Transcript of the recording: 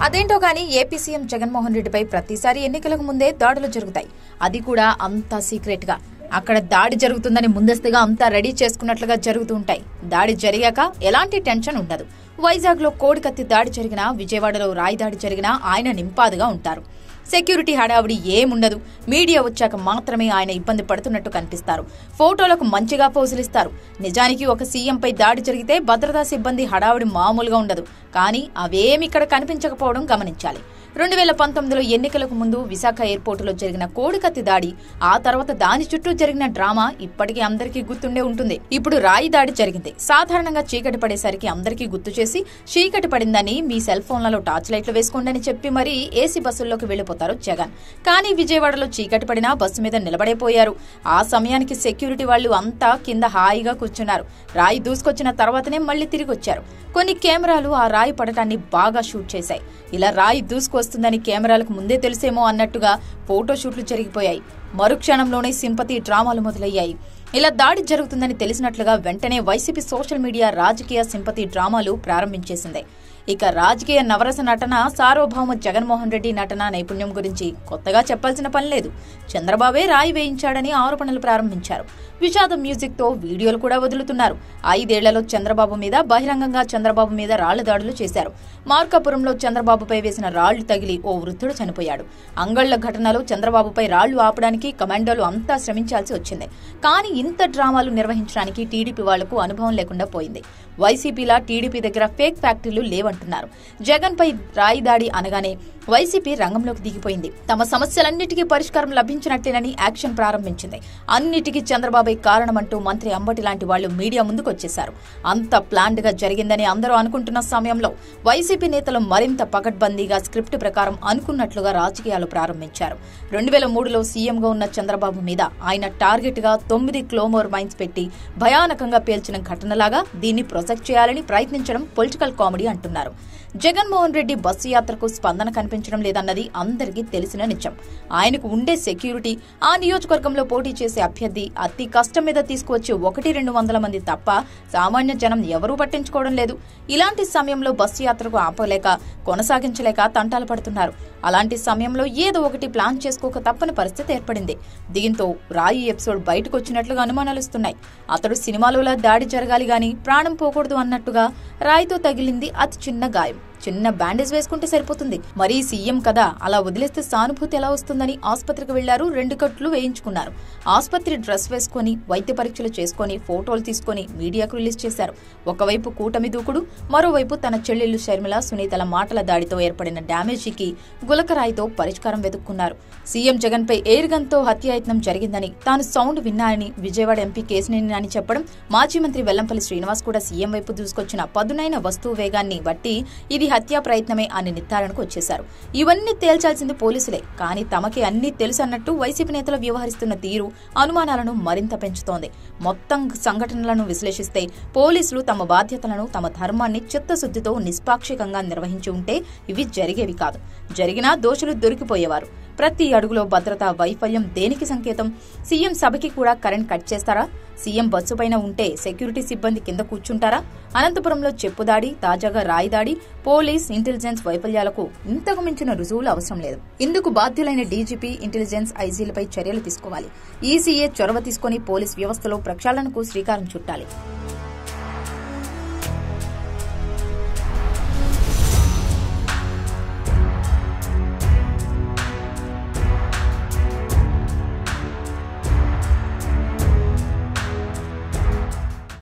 అదేంటో కానీ AP CM Jaganmohan రెడ్డిపై ప్రతిసారి ఎన్నికలకు ముందే దాడులు జరుగుతాయి. అది కూడా అంతా సీక్రెట్ గా. అక్కడ దాడి జరుగుతుందని ముందస్తుగా అంతా రెడీ చేసుకున్నట్లుగా జరుగుతూ ఉంటాయి. దాడి జరిగాక ఎలాంటి టెన్షన్ ఉండదు. వైజాగ్ లో కోడికత్తి దాడి జరిగినా, విజయవాడలో రాయి దాడి జరిగినా ఆయన నింపాదుగా ఉంటారు. సెక్యూరిటీ హడావుడి ఏముండదు. మీడియా వచ్చాక మాత్రమే ఆయన ఇబ్బంది పడుతున్నట్టు కనిపిస్తారు. ఫోటోలకు మంచిగా పోజులిస్తారు. నిజానికి ఒక సీఎంపై దాడి జరిగితే భద్రతా సిబ్బంది హడావుడి మామూలుగా ఉండదు. కానీ అవేమి ఇక్కడ కనిపించకపోవడం గమనించాలి. 2019లో ఎన్నికలకు ముందు విశాఖ ఎయిర్పోర్టులో జరిగిన కోడికత్తి దాడి, ఆ తర్వాత దాని చుట్టూ జరిగిన డ్రామా ఇప్పటికీ అందరికీ గుర్తుండే ఉంటుంది. ఇప్పుడు రాయి దాడి జరిగింది. సాధారణంగా చీకటి పడేసరికి అందరికీ గుర్తు చేసి, చీకటి పడిందని మీ సెల్ ఫోన్లలో టార్చ్ లైట్లు వేసుకోండి అని చెప్పి మరీ ఏసీ బస్సుల్లోకి వెళ్లిపోతారు జగన్. కానీ విజయవాడలో చీకటి పడినా బస్సు మీద నిలబడైపోయారు. ఆ సమయానికి సెక్యూరిటీ వాళ్లు అంతా కింద హాయిగా కూర్చున్నారు. రాయి దూసుకొచ్చిన తర్వాతనే మళ్లీ తిరిగి వచ్చారు. కొన్ని కెమెరాలు ఆ రాయి పడటాన్ని బాగా షూట్ చేశాయి. ఇలా రాయి దూసుకొస్తుందని కెమెరాలకు ముందే తెలిసేమో అన్నట్టుగా ఫోటోషూట్లు జరిగిపోయాయి. మరుక్షణంలోనే సింపతి డ్రామాలు మొదలయ్యాయి. ఇలా దాడి జరుగుతుందని తెలిసినట్లుగా వెంటనే వైసీపీ సోషల్ మీడియా రాజకీయ సింపతి డ్రామాలు ప్రారంభించేసింది. ఇక రాజకీయ నవరస నటన సార్వభౌమ జగన్మోహన్ రెడ్డి నటన నైపుణ్యం గురించి కొత్తగా చెప్పాల్సిన పని లేదు. చంద్రబాబే రాయి వేయించాడని ఆరోపణలు ప్రారంభించారు. విషాదం మ్యూజిక్ తో వీడియోలు కూడా వదులుతున్నారు. 5 ఏళ్లలో చంద్రబాబు మీద, బహిరంగంగా చంద్రబాబు మీద రాళ్ల దాడులు చేశారు. మార్కాపురంలో చంద్రబాబుపై వేసిన రాళ్లు తగిలి ఓ వృద్ధుడు చనిపోయాడు. అంగళ్ల ఘటనలో చంద్రబాబుపై రాళ్లు ఆపడానికి కమాండోలు అంతా శ్రమించాల్సి వచ్చింది. కానీ ఇంత డ్రామాలు నిర్వహించడానికి టీడీపీ వాళ్లకు అనుభవం లేకుండా పోయింది. వైసీపీలా టీడీపీ దగ్గర ఫేక్ ఫ్యాక్టరీలు లేవంటున్నారు. జగన్ పై రాయి దాడి అనగానే వైసీపీ రంగంలోకి దిగిపోయింది. తమ సమస్యలన్నిటికీ పరిష్కారం లభించినట్టేనని యాక్షన్ ప్రారంభించింది. అన్నిటికీ చంద్రబాబే కారణమంటూ మంత్రి అంబటి లాంటి వాళ్లు మీడియా ముందుకొచ్చేశారు. అంత ప్లాన్డ్ గా జరిగిందని అందరూ అనుకుంటున్న సమయంలో వైసీపీ నేతలు మరింత పకడ్బందీగా స్క్రిప్ట్ ప్రకారం అనుకున్నట్లుగా రాజకీయాలు ప్రారంభించారు. 2003లో సీఎంగా ఉన్న చంద్రబాబు మీద ఆయన టార్గెట్ గా 9 క్లోమోర్ మైన్స్ పెట్టి భయానకంగా పేల్చిన ఘటనలాగా దీన్ని ప్రొజెక్ట్ చేయాలని ప్రయత్నించడం పొలిటికల్ కామెడీ అంటున్నారు. జగన్మోహన్ రెడ్డి బస్సు యాత్రకు స్పందన కనిపించడం లేదన్నది అందరికీ తెలిసిన నిజం. ఆయనకు ఉండే సెక్యూరిటీ, ఆ నియోజకవర్గంలో పోటీ చేసే అభ్యర్థి అతి కష్టం మీద తీసుకువచ్చే 100-200 మంది తప్ప సామాన్య జనం ఎవరూ పట్టించుకోవడం లేదు. ఇలాంటి సమయంలో బస్సు యాత్రకు ఆపలేక, కొనసాగించలేక తంటాలు పడుతున్నారు. అలాంటి సమయంలో ఏదో ఒకటి ప్లాన్ చేసుకోక తప్పని పరిస్థితి ఏర్పడింది. దీంతో రాయి ఎపిసోడ్ బయటకు వచ్చినట్లుగా అనుమానాలుస్తున్నాయి. అతడు సినిమాలో దాడి జరగాలి గాని ప్రాణం పోకూడదు అన్నట్టుగా రాయితో తగిలింది అతి చిన్న గాయం. చిన్న బ్యాండేజ్ వేసుకుంటే సరిపోతుంది. మరీ సీఎం కదా, అలా వదిలేస్తే సానుభూతి ఎలా వస్తుందని ఆసుపత్రికి వెళ్లారు. 2 కట్లు వేయించుకున్నారు. ఆసుపత్రి డ్రెస్ వేసుకుని, వైద్య పరీక్షలు చేసుకుని, ఫోటోలు తీసుకుని మీడియాకు రిలీజ్ చేశారు. ఒకవైపు కూటమి దూకుడు, మరోవైపు తన చెల్లెళ్లు షర్మిల, సునీతల మాటల దాడితో ఏర్పడిన డ్యామేజీకి గులకరాయితో పరిష్కారం వెతుక్కున్నారు. సీఎం జగన్ పై ఎయిర్ గన్ తో హత్యాయత్నం జరిగిందని, తాను సౌండ్ విన్నానని విజయవాడ ఎంపీ కేశినేని అని చెప్పడం, మాజీ మంత్రి వెల్లంపల్లి శ్రీనివాస్ కూడా సీఎం వైపు దూసుకొచ్చిన పదునైన వస్తువు వేగాన్ని బట్టి ఇది హత్యా ప్రయత్నమే అని నిర్ధారణకు వచ్చేశారు. ఇవన్నీ తేల్చాల్సింది పోలీసులే. కానీ తమకి అన్నీ తెలుసన్నట్టు వైసీపీ నేతలు వ్యవహరిస్తున్న తీరు అనుమానాలను మరింత పెంచుతోంది. మొత్తం సంఘటనలను విశ్లేషిస్తే పోలీసులు తమ బాధ్యతలను, తమ ధర్మాన్ని చిత్తశుద్ధితో నిష్పాక్షికంగా నిర్వహించి ఉంటే ఇవి జరిగేవి కాదు. జరిగినా దోషులు దొరికిపోయేవారు. ప్రతి అడుగులో భద్రతా వైఫల్యం దేనికి సంకేతం? సీఎం సభకి కూడా కరెంట్ కట్ చేస్తారా? సీఎం బస్సు పైన ఉంటే సెక్యూరిటీ సిబ్బంది కింద కూర్చుంటారా? అనంతపురంలో చెప్పుదాడి, తాజాగా రాయి దాడి, పోలీస్, ఇంటెలిజెన్స్ వైఫల్యాలకు ఇంతకు మించిన రుజువులు అవసరం లేదు. ఇందుకు బాధ్యులైన డీజీపీ, ఇంటెలిజెన్స్ ఐజీలపై చర్యలు తీసుకోవాలి. ఈసీఏ చొరవ తీసుకుని పోలీస్ వ్యవస్థలో ప్రక్షాళనకు శ్రీకారం చుట్టాలి.